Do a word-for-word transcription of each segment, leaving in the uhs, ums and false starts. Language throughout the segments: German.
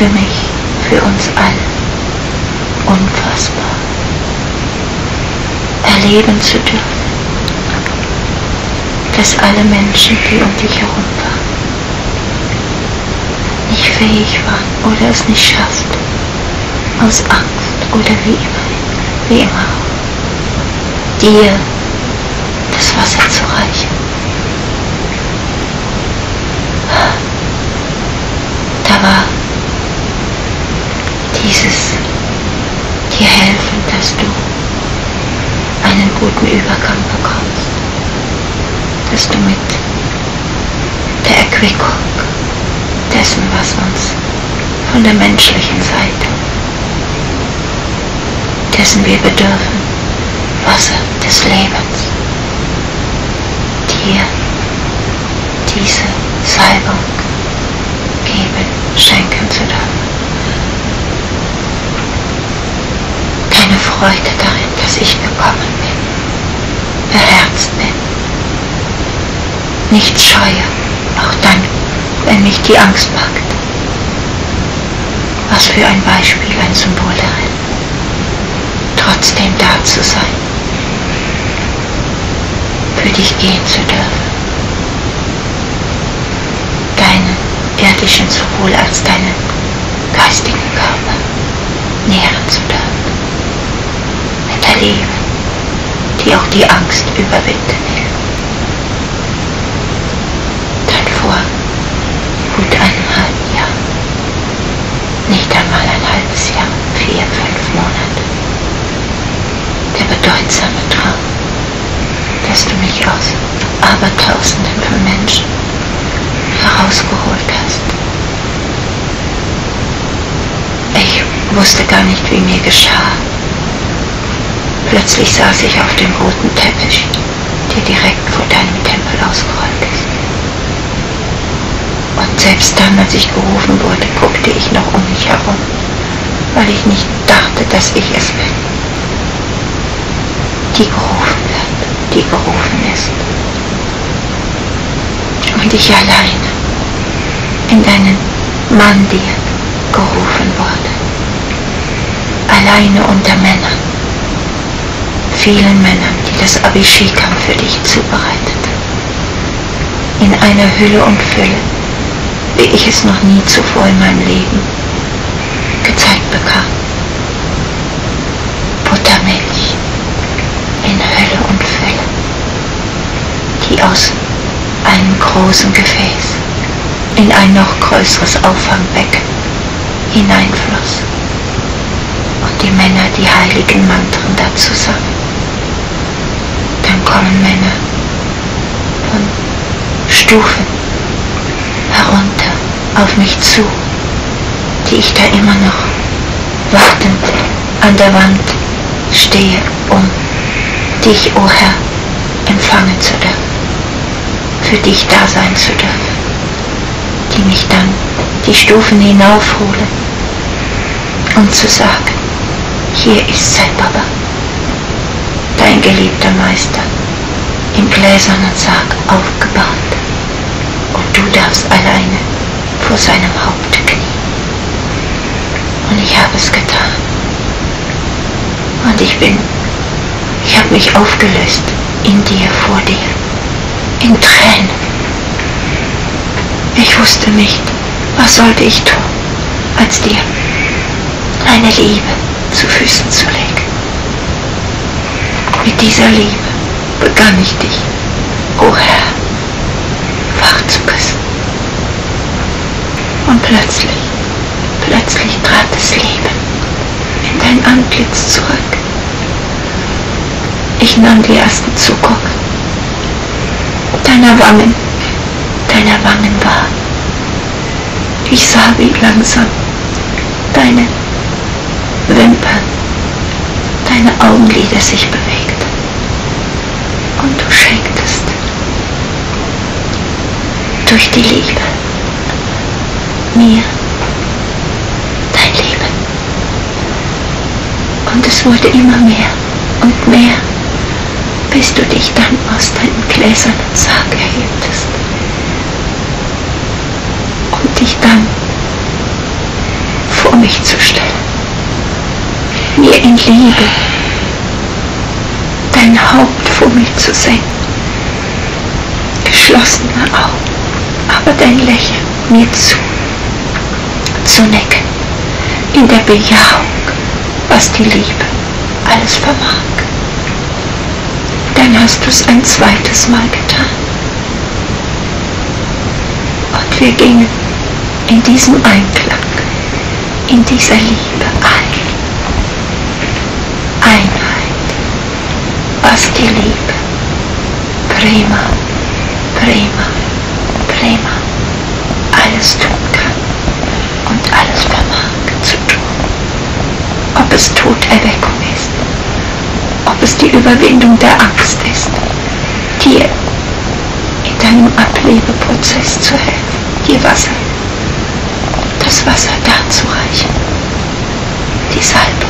für mich, für uns alle, unfassbar. Erleben zu dürfen, dass alle Menschen, die um dich herum waren, nicht fähig waren oder es nicht schafften, aus Angst oder wie immer, wie immer auch, dir das Wasser zu reichen. Da war dieses dir helfen, dass du einen guten Übergang bekommst, dass du mit der Erquickung dessen, was uns von der menschlichen Seite, dessen wir bedürfen, Wasser des Lebens, dir diese Salbung geben, schenken zu dürfen. Deine Freude darin, dass ich gekommen bin, beherzt bin, nicht scheue, auch dann, wenn mich die Angst packt. Was für ein Beispiel, ein Symbol darin, trotzdem da zu sein, für dich gehen zu dürfen, deinen irdischen sowohl als deinen geistigen Körper nähren zu dürfen, mit der Liebe, die auch die Angst überwinden hilft. Dann vor gut einem halben Jahr, nicht einmal ein halbes Jahr, vier, fünf Monate, der bedeutsame Traum, dass du mich aus Abertausenden von Menschen herausgeholt hast. Ich wusste gar nicht, wie mir geschah. Plötzlich saß ich auf dem roten Teppich, der direkt vor deinem Tempel ausgerollt ist. Und selbst dann, als ich gerufen wurde, guckte ich noch um mich herum, weil ich nicht dachte, dass ich es bin, die gerufen wird, die gerufen ist. Und ich alleine in deinen Mandir gerufen wurde, alleine unter Männern, vielen Männern, die das Abhishekam für dich zubereiteten, in einer Hülle und Fülle, wie ich es noch nie zuvor in meinem Leben gezeigt bekam. Buttermilch in Hülle und Fülle, die aus einem großen Gefäß in ein noch größeres Auffangbecken hineinfloss und die Männer die heiligen Mantren dazu sangen. Dann kommen Männer von Stufen herunter auf mich zu, die ich da immer noch wartend an der Wand stehe, um dich, o Herr, empfangen zu dürfen, für dich da sein zu dürfen, die mich dann die Stufen hinaufholen, um zu sagen, hier ist Sai Baba, dein geliebter Meister, im gläsernen Sarg aufgebahrt, und du darfst alleine vor seinem Haupte knien. Und ich habe es getan. Und ich bin, ich habe mich aufgelöst in dir, vor dir, in Tränen. Ich wusste nicht, was sollte ich tun, als dir eine Liebe zu Füßen zu legen. Mit dieser Liebe begann ich dich, o Herr, wach zu küssen. Und plötzlich, plötzlich trat das Leben in dein Antlitz zurück. Ich nahm die ersten Zuckungen deiner Wangen, deiner Wangen wahr. Ich sah, wie langsam deine Wimpern, deine Augenlider sich bewegten. Und du schenktest durch die Liebe mir dein Leben. Und es wurde immer mehr und mehr, bis du dich dann aus deinem gläsernen Sarg erhebtest und dich dann mich zu stellen, mir in Liebe dein Haupt vor mir zu senken, geschlossene Augen, aber dein Lächeln mir zu, zu necken, in der Bejahung, was die Liebe alles vermag. Dann hast du es ein zweites Mal getan. Und wir gingen in diesem Einklang, in dieser Liebe ein. Einheit, was die Liebe prima, prima, prima alles tun kann und alles vermag zu tun. Ob es Toderweckung ist, ob es die Überwindung der Angst ist, dir in deinem Ablebeprozess zu helfen, dir Wasser, das Wasser darzureichen, die Salbung.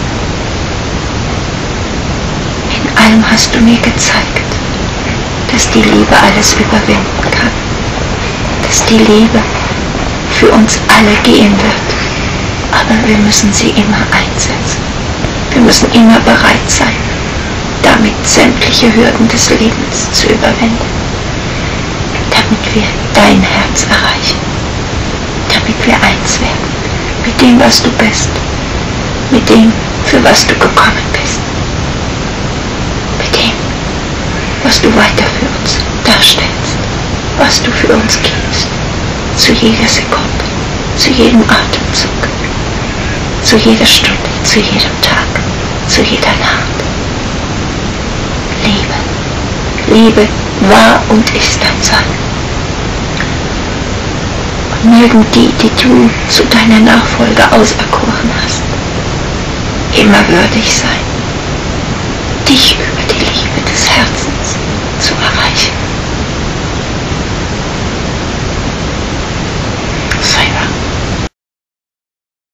In allem hast du mir gezeigt, dass die Liebe alles überwinden kann, dass die Liebe für uns alle gehen wird, aber wir müssen sie immer einsetzen. Wir müssen immer bereit sein, damit sämtliche Hürden des Lebens zu überwinden, damit wir dein Herz erreichen, damit wir eins werden mit dem, was du bist, mit dem, für was du gekommen bist, mit dem, was du weiter für uns darstellst, was du für uns gibst, zu jeder Sekunde, zu jedem Atemzug, zu jeder Stunde, zu jedem Tag, zu jeder Nacht. Liebe, Liebe war und ist dein Sein. Und mögen die, die du zu deiner Nachfolge auserkoren hast, immer würdig sein, dich über die Liebe des Herzens